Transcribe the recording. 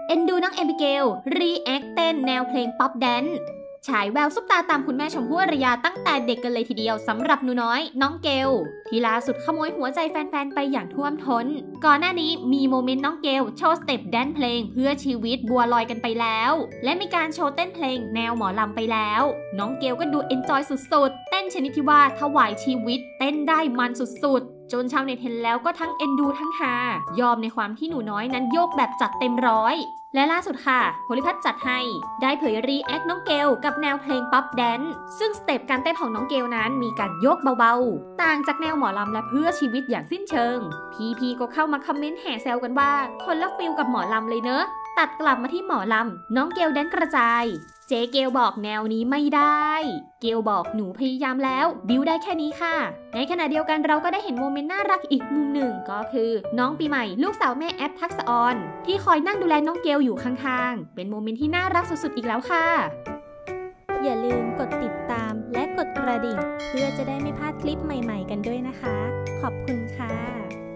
เอ็นดูน้องเอบิเกลรีแอคเต้นแนวเพลงป๊อปแดนซ์ฉายแววซุปตาตามคุณแม่ชมพู่อารยาตั้งแต่เด็กกันเลยทีเดียวสำหรับหนูน้อยน้องเกลที่ล่าสุดขโมยหัวใจแฟนๆไปอย่างท่วมท้นก่อนหน้านี้มีโมเมนต์น้องเกลโชว์สเต็ปแดนซ์เพลงเพื่อชีวิตบัวลอยกันไปแล้วและมีการโชว์เต้นเพลงแนวหมอลำไปแล้วน้องเกลก็ดูเอนจอยสุดๆเต้นชนิดที่ว่าถวายชีวิตเต้นได้มันสุดๆจนชาวเน็ตเห็นแล้วก็ทั้งเอ็นดูทั้งฮายอมในความที่หนูน้อยนั้นโยกแบบจัดเต็มร้อยและล่าสุดค่ะโพลิพัฒน์จัดให้ได้เผยรีแอคน้องเกลกับแนวเพลงป๊อปแดนซ์ซึ่งสเต็ปการเต้นของน้องเกลนั้นมีการโยกเบาๆต่างจากแนวหมอลำและเพื่อชีวิตอย่างสิ้นเชิงพี่ก็เข้ามาคอมเมนต์แห่แซวกันว่าคนละฟิลกับหมอลำเลยเนอะตัดกลับมาที่หมอลำน้องเกลแดนกระจายเจ๊เกลบอกแนวนี้ไม่ได้เกลบอกหนูพยายามแล้วบิวได้แค่นี้ค่ะในขณะเดียวกันเราก็ได้เห็นโมเมนต์น่ารักอีกมุมหนึ่งก็คือน้องปีใหม่ลูกสาวแม่แอปทักษะออนที่คอยนั่งดูแลน้องเกลอยู่ข้างๆเป็นโมเมนต์ที่น่ารักสุดๆอีกแล้วค่ะอย่าลืมกดติดตามและกดกระดิ่งเพื่อจะได้ไม่พลาดคลิปใหม่ๆกันด้วยนะคะขอบคุณค่ะ